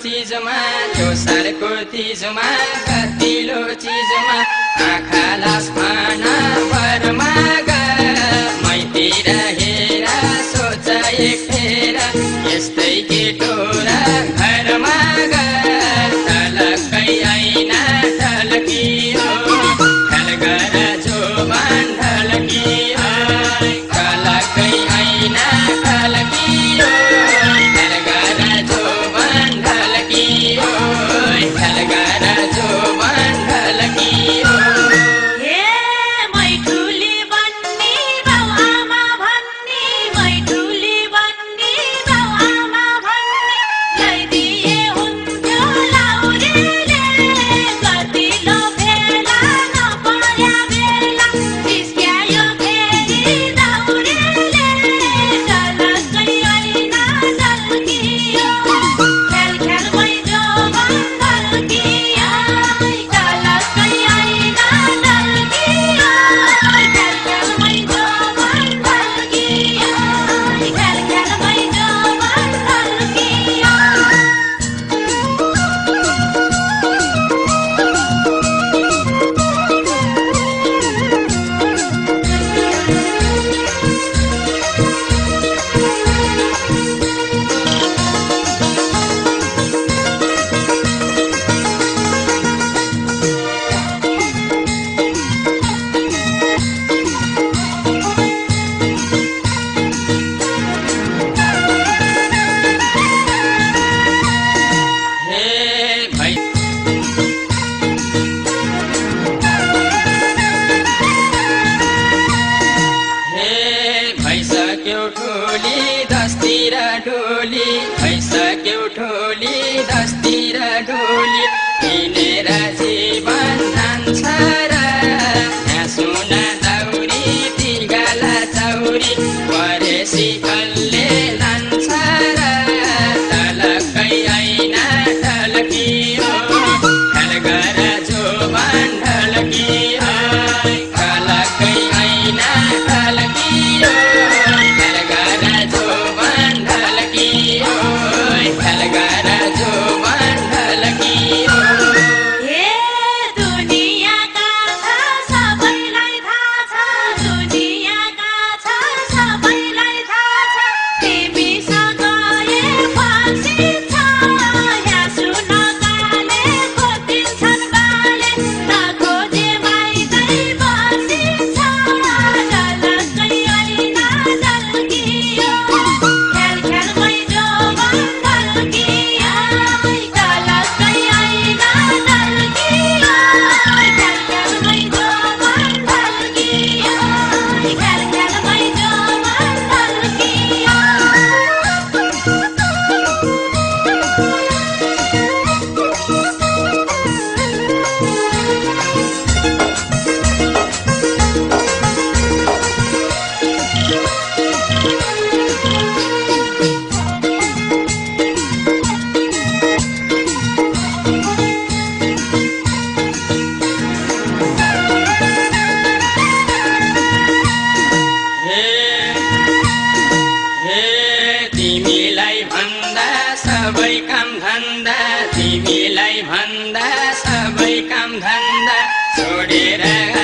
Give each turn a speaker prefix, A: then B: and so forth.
A: चिजमा चोसारको तिजमा कतिलो चिजमा आँखा लास्मान परमाग मैतिर हेर सोच एक फेर यस्तै केटोरा घरमा ढलकै ऐना ढल्कियो ढलगर जोबान ढल्कियो ढलकै ऐना ढल्कियो ढलगर जोबान ढल्कियो ढलगर जोबान ढल्कियो भइसक्यो ठोली दसतिर ढोली हिँडेर जीवन जान्छ र हाँसुन दौरी तिर्गाला चौरी परेसी कल्ले लान्छ र ढलकै ऐना ढल्कियो ढलगर जोबान ढल्कियो ढलकै ऐना ढल्कियो ढलगर जोबान ढल्कियो ढलगर जोबान ढल्कियो सबै काम धन्दा तिमीलाई भन्दा सबै काम धन्दा छोडेर